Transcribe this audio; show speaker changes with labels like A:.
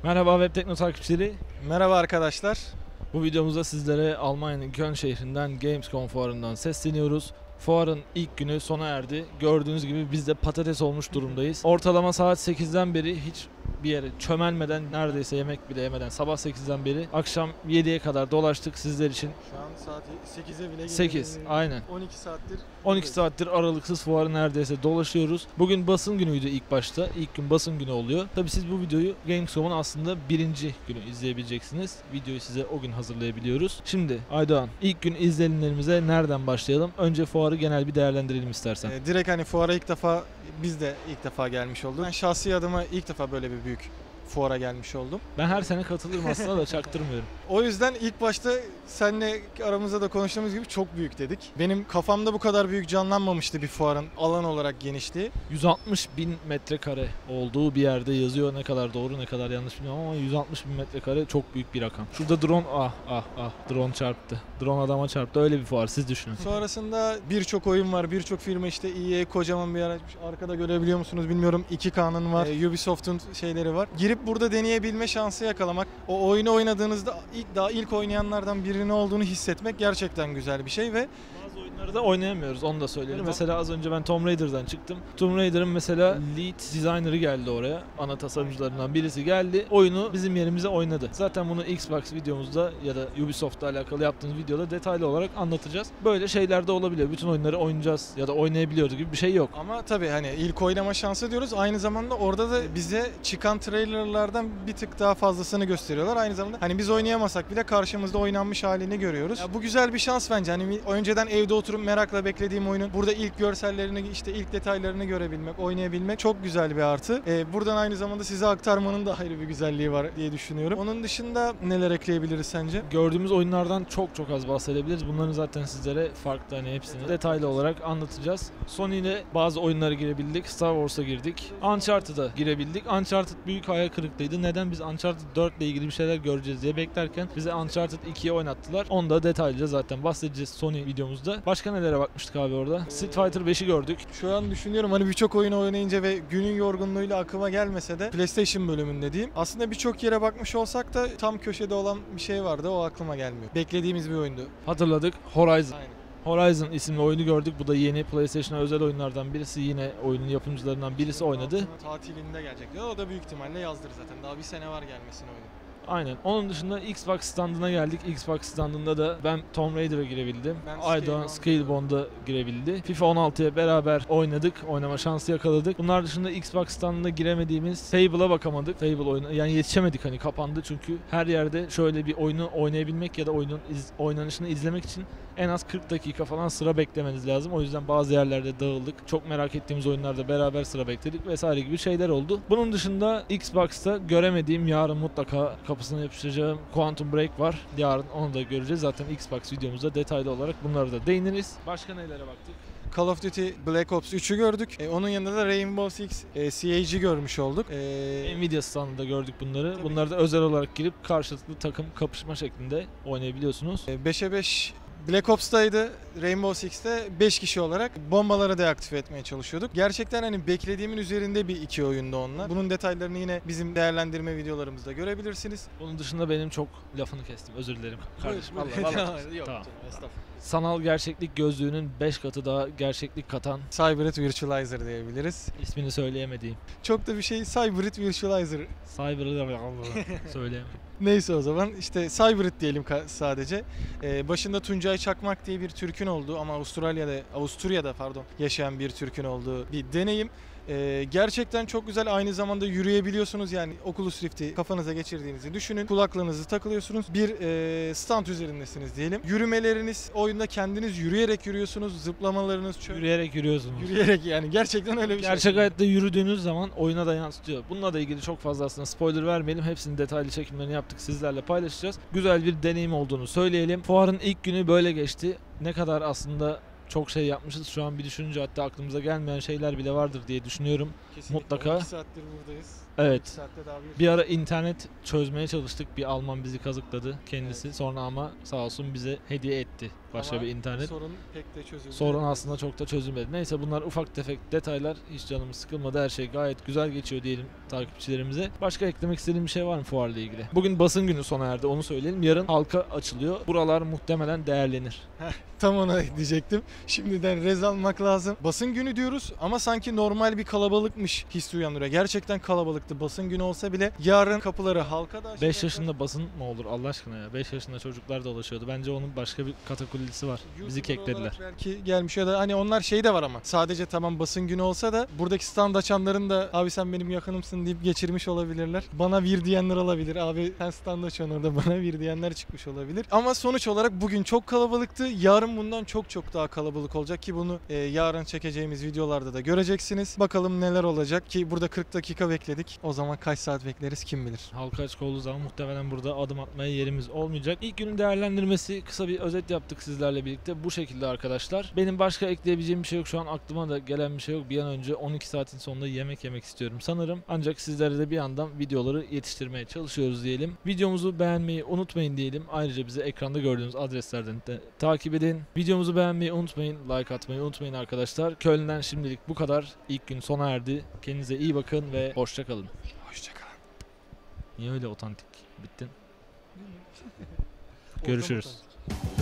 A: Merhaba Web Tekno takipçileri.
B: Merhaba arkadaşlar.
A: Bu videomuzda sizlere Almanya'nın Köln şehrinden Gamescom fuarından sesleniyoruz. Fuarın ilk günü sona erdi. Gördüğünüz gibi biz de patates olmuş durumdayız. Ortalama saat 8'den beri hiç bir yere çömelmeden, neredeyse yemek bile yemeden sabah 8'den beri akşam 7'ye kadar dolaştık sizler için.
B: Şu an saat 8'e bile
A: 8, aynen.
B: 12 saattir.
A: 12 saattir aralıksız fuarı neredeyse dolaşıyoruz. Bugün basın günüydü ilk başta. İlk gün basın günü oluyor. Tabi siz bu videoyu Gamescom'un aslında birinci günü izleyebileceksiniz. Videoyu size o gün hazırlayabiliyoruz. Şimdi Aydoğan, ilk gün izlenimlerimize nereden başlayalım? Önce fuarı genel bir değerlendirelim istersen.
B: Direkt hani fuara ilk defa, biz de ilk defa gelmiş olduk. Ben şahsi adıma ilk defa böyle bir büyük fuara gelmiş oldum.
A: Ben her sene katılırım aslında da çaktırmıyorum.
B: O yüzden ilk başta seninle aramızda da konuştuğumuz gibi çok büyük dedik. Benim kafamda bu kadar büyük canlanmamıştı bir fuarın alan olarak genişliği.
A: 160 bin metrekare olduğu bir yerde yazıyor. Ne kadar doğru ne kadar yanlış bilmiyorum ama 160 bin metrekare çok büyük bir rakam. Şurada drone drone çarptı. Drone adama çarptı. Öyle bir fuar, siz düşünün.
B: Sonrasında birçok oyun var, birçok firma, işte EA kocaman bir yer açmış. Arkada görebiliyor musunuz bilmiyorum, 2K'nın var, Ubisoft'un şeyleri var. Girip burada deneyebilme şansı yakalamak, o oyunu oynadığınızda ilk oynayanlardan birini olduğunu hissetmek gerçekten güzel bir şey ve
A: Bazı oyunları da oynayamıyoruz, onu da söyleyelim. Mesela az önce ben Tomb Raider'dan çıktım. Tomb Raider'ın mesela lead designer'ı geldi oraya. Ana tasarımcılarından birisi geldi. Oyunu bizim yerimize oynadı. Zaten bunu Xbox videomuzda ya da Ubisoft'la alakalı yaptığımız videoda detaylı olarak anlatacağız. Böyle şeyler de olabiliyor. Bütün oyunları oynayacağız ya da oynayabiliyoruz gibi bir şey yok.
B: ama tabii hani ilk oynama şansı diyoruz. Aynı zamanda orada da bize çıkan trailerlardan bir tık daha fazlasını gösteriyorlar. Aynı zamanda hani biz oynayamasak bile karşımızda oynanmış halini görüyoruz. Ya bu güzel bir şans bence. Hani önceden evde oturup merakla beklediğim oyunun burada ilk görsellerini, işte ilk detaylarını görebilmek, oynayabilmek çok güzel bir artı. Buradan aynı zamanda size aktarmanın da ayrı bir güzelliği var diye düşünüyorum. Onun dışında neler ekleyebiliriz sence?
A: Gördüğümüz oyunlardan çok az bahsedebiliriz. Bunların zaten sizlere farklı, hani hepsini detaylı olarak anlatacağız. Sony ile bazı oyunlara girebildik. Star Wars'a girdik. Uncharted'a girebildik. Uncharted büyük hayal kırıklığıydı. Neden? Biz Uncharted 4 ile ilgili bir şeyler göreceğiz diye beklerken bize Uncharted 2'ye oynattılar. Onu da detaylıca zaten bahsedeceğiz Sony videomuzda. Başka nelere bakmıştık abi orada? Street Fighter 5'i gördük.
B: Şu an düşünüyorum, hani birçok oyunu oynayınca ve günün yorgunluğuyla aklıma gelmese de PlayStation bölümünde diyeyim. Aslında birçok yere bakmış olsak da tam köşede olan bir şey vardı, o aklıma gelmiyor. Beklediğimiz bir oyundu.
A: Hatırladık. Horizon.
B: Aynen.
A: Horizon isimli oyunu gördük. Bu da yeni PlayStation'a özel oyunlardan birisi. Yine oyunun yapımcılarından birisi oynadı.
B: Tatilinde gelecek. Ya o da büyük ihtimalle yazdır zaten. Daha bir sene var gelmesine oyunu.
A: Aynen. Onun dışında Xbox standına geldik. Xbox standında da ben Tomb Raider'a girebildim. Aydoğan Scalebound'a girebildi. FIFA 16'ya beraber oynadık. Oynama şansı yakaladık. Bunlar dışında Xbox standına giremediğimiz Fable'a bakamadık. Fable oyunu yani yetişemedik, hani kapandı çünkü her yerde şöyle bir oyunu oynayabilmek ya da oyunun oynanışını izlemek için en az 40 dakika falan sıra beklemeniz lazım. O yüzden bazı yerlerde dağıldık. Çok merak ettiğimiz oyunlarda beraber sıra bekledik vesaire gibi şeyler oldu. Bunun dışında Xbox'ta göremediğim, yarın mutlaka kapısına yapıştıracağım Quantum Break var. Yarın onu da göreceğiz. Zaten Xbox videomuzda detaylı olarak bunlara da değiniriz. Başka nelere baktık?
B: Call of Duty Black Ops 3'ü gördük. Onun yanında da Rainbow Six Siege'i görmüş olduk.
A: Nvidia standında gördük bunları. Bunları da özel olarak girip karşılıklı takım kapışma şeklinde oynayabiliyorsunuz.
B: 5'e 5 Black Ops'taydı. Rainbow Six'te 5 kişi olarak bombaları deaktive etmeye çalışıyorduk. Gerçekten hani beklediğimin üzerinde bir iki oyundu onlar. Bunun detaylarını yine bizim değerlendirme videolarımızda görebilirsiniz.
A: Bunun dışında benim çok lafını kestim. Özür dilerim kardeşim. Vallahi.
B: Yok,
A: Tamam.
B: estağfurullah.
A: Sanal gerçeklik gözlüğünün 5 katı daha gerçeklik katan,
B: Cybrid Virtualizer diyebiliriz.
A: ismini söyleyemediğim.
B: Çok da bir şey, Cybrid Virtualizer.
A: Cyber'ı da söyleyemem.
B: Neyse, o zaman işte Cybrid diyelim sadece. Başında Tuncay Çakmak diye bir Türk'ün olduğu ama Avusturya'da yaşayan bir Türk'ün olduğu bir deneyim. Gerçekten çok güzel. Aynı zamanda yürüyebiliyorsunuz, yani Oculus Rift'i kafanıza geçirdiğinizi düşünün. Kulaklığınızı takılıyorsunuz. Bir stand üzerindesiniz diyelim. Yürümeleriniz, oyunda kendiniz yürüyerek yürüyorsunuz. Zıplamalarınız
A: Yürüyerek yürüyorsunuz.
B: Yürüyerek, yani gerçekten öyle bir şey.
A: Gerçek hayatta yürüdüğünüz zaman oyuna da yansıtıyor. Bununla da ilgili çok fazla aslında spoiler vermeyelim. Hepsinin detaylı çekimlerini yaptık, sizlerle paylaşacağız. Güzel bir deneyim olduğunu söyleyelim. Fuarın ilk günü böyle geçti. Ne kadar aslında çok şey yapmışız. Şu an bir düşününce hatta aklımıza gelmeyen şeyler bile vardır diye düşünüyorum.
B: Kesinlikle.
A: Mutlaka.
B: 12 saattir buradayız.
A: Evet.
B: 2 saatte daha
A: Bir ara internet çözmeye çalıştık. Bir Alman bizi kazıkladı kendisi.
B: Evet.
A: Sonra ama sağ olsun bize hediye etti başka
B: Ama
A: bir internet.
B: sorun pek de çözüldü.
A: Sorun aslında çok da çözülmedi. Neyse bunlar ufak tefek detaylar. Hiç canımız sıkılmadı. Her şey gayet güzel geçiyor diyelim takipçilerimize. Başka eklemek istediğim bir şey var mı fuarla ilgili? Bugün basın günü sona erdi, onu söyleyelim. Yarın halka açılıyor. Buralar muhtemelen değerlenir.
B: Tam ona diyecektim. Şimdiden rez almak lazım. Basın günü diyoruz ama sanki normal bir kalabalıkmış hissi uyandırıyor. Gerçekten kalabalıktı. Basın günü olsa bile yarın kapıları halka da açacaklar.
A: 5 yaşında basın mı olur Allah aşkına ya? 5 yaşında çocuklar dolaşıyordu. Bence onun başka bir katakullisi var. Bizi
B: YouTuber
A: keklediler.
B: olarak belki gelmiş ya da hani onlar şey de var ama sadece tamam basın günü olsa da buradaki stand açanların da abi sen benim yakınımsın deyip geçirmiş olabilirler. Bana vir diyenler olabilir. Abi sen stand açıyorsun orada bana vir diyenler çıkmış olabilir. Ama sonuç olarak bugün çok kalabalıktı. Yarın bundan çok daha kalabalık olacak ki bunu yarın çekeceğimiz videolarda da göreceksiniz. Bakalım neler olacak ki burada 40 dakika bekledik. O zaman kaç saat bekleriz kim bilir.
A: Halka açık olduğu zaman muhtemelen burada adım atmaya yerimiz olmayacak. İlk günün değerlendirmesi, kısa bir özet yaptık sizlerle birlikte. Bu şekilde arkadaşlar. Benim başka ekleyebileceğim bir şey yok. Şu an aklıma da gelen bir şey yok. Bir an önce 12 saatin sonunda yemek yemek istiyorum sanırım. Ancak sizlere de bir yandan videoları yetiştirmeye çalışıyoruz diyelim. Videomuzu beğenmeyi unutmayın diyelim. Ayrıca bizi ekranda gördüğünüz adreslerden de takip edin. Videomuzu beğenmeyi unutmayın. Like atmayı unutmayın arkadaşlar. Köln'den şimdilik bu kadar. İlk gün sona erdi. Kendinize iyi bakın ve hoşça kalın.
B: Hoşçakalın.
A: Niye öyle otantik bittin? Görüşürüz.